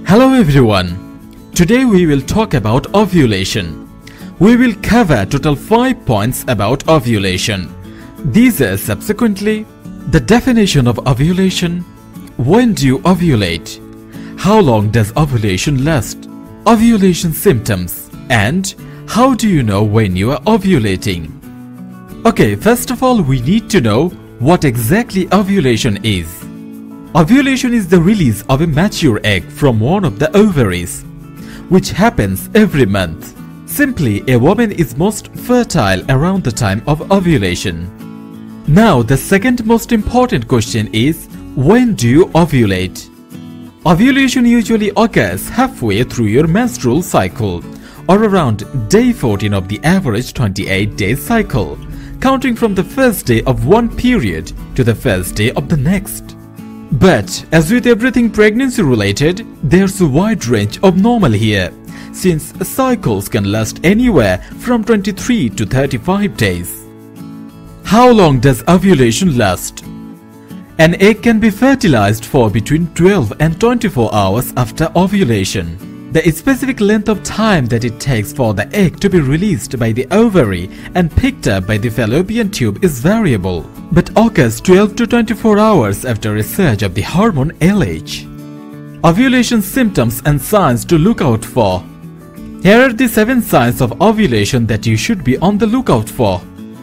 Hello everyone. Today we will talk about ovulation. We will cover total 5 points about ovulation. These are subsequently the definition of ovulation, when do you ovulate, how long does ovulation last, ovulation symptoms, and how do you know when you are ovulating. Okay, first of all we need to know what exactly ovulation is. Ovulation is the release of a mature egg from one of the ovaries, which happens every month. Simply, a woman is most fertile around the time of ovulation. Now, the second most important question is, when do you ovulate? Ovulation usually occurs halfway through your menstrual cycle, or around day 14 of the average 28-day cycle, counting from the first day of one period to the first day of the next. But as with everything pregnancy related, there's a wide range of normal here, since cycles can last anywhere from 23 to 35 days. How long does ovulation last? An egg can be fertilized for between 12 and 24 hours after ovulation. The specific length of time that it takes for the egg to be released by the ovary and picked up by the fallopian tube is variable, but occurs 12 to 24 hours after a surge of the hormone LH. Ovulation symptoms and signs to look out for. Here are the 7 signs of ovulation that you should be on the lookout for.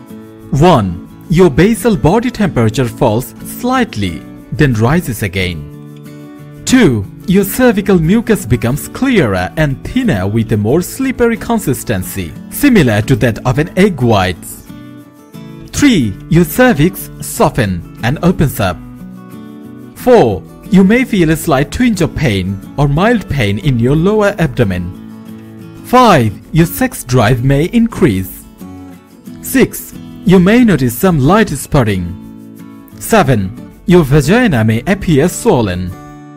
1. Your basal body temperature falls slightly, then rises again. 2. Your cervical mucus becomes clearer and thinner with a more slippery consistency, similar to that of an egg white. 3. Your cervix softens and opens up. 4. You may feel a slight twinge of pain or mild pain in your lower abdomen. 5. Your sex drive may increase. 6. You may notice some light spotting. 7. Your vagina may appear swollen.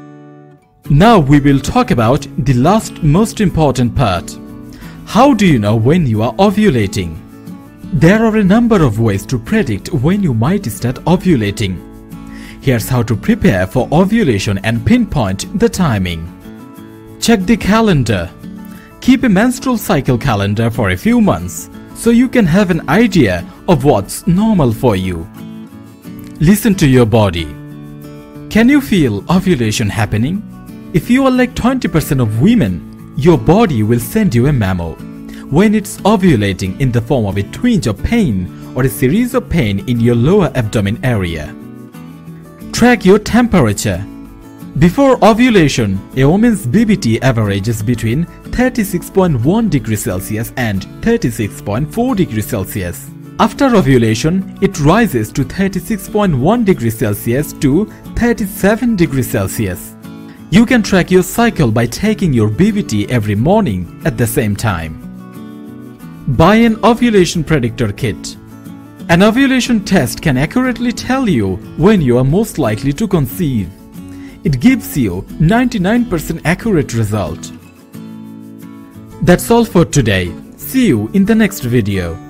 Now we will talk about the last most important part. How do you know when you are ovulating? There are a number of ways to predict when you might start ovulating. Here's how to prepare for ovulation and pinpoint the timing. Check the calendar. Keep a menstrual cycle calendar for a few months so you can have an idea of what's normal for you. Listen to your body. Can you feel ovulation happening? If you are like 20% of women, your body will send you a memo when it's ovulating in the form of a twinge of pain or a series of pain in your lower abdomen area. Track your temperature. Before ovulation, a woman's BBT averages between 36.1 degrees Celsius and 36.4 degrees Celsius. After ovulation, it rises to 36.1 degrees Celsius to 37 degrees Celsius. You can track your cycle by taking your BBT every morning at the same time. Buy an ovulation predictor kit. An ovulation test can accurately tell you when you are most likely to conceive. It gives you 99% accurate result. That's all for today. See you in the next video.